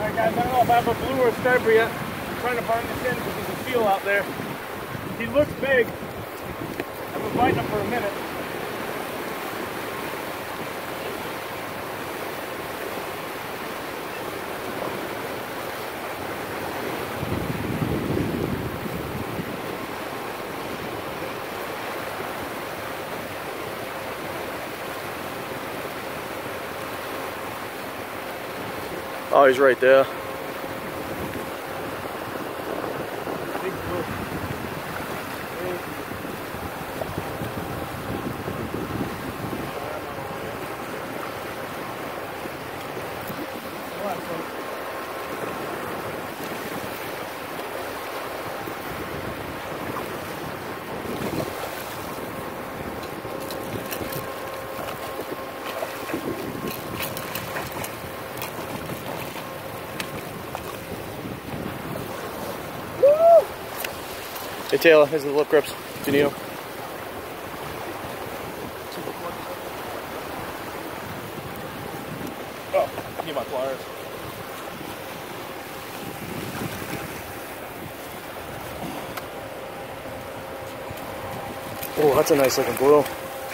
Alright guys, I don't know if I have a blue or a striper yet. I'm trying to burn this in because there's a seal out there. He looks big. I've been biting him for a minute. Oh, he's right there. Hey Taylor, here's the lip grips if you need them. Oh, I need my pliers. Oh, that's a nice looking blue.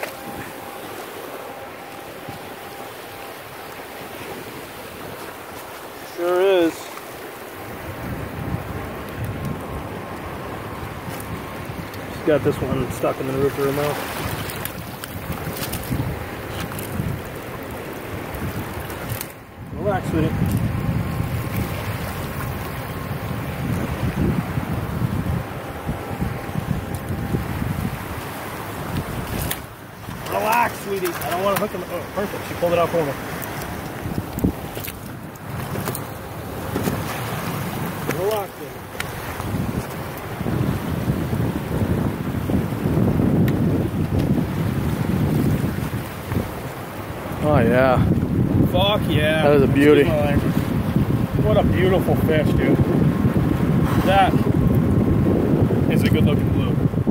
Sure is. Got this one stuck in the roof of her mouth. Relax, sweetie. Relax, sweetie. I don't want to hook him. Oh, perfect. She pulled it out for me. Relax, baby. Oh yeah. Fuck yeah. That is a beauty. What a beautiful fish, dude. That is a good looking blue.